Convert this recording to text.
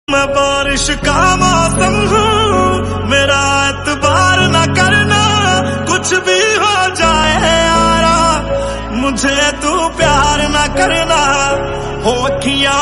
मैं बारिश का मौसम हूँ, मेरा एतबार न करना, कुछ भी हो जाए यारा, मुझे तू प्यार न करना। हो अखियां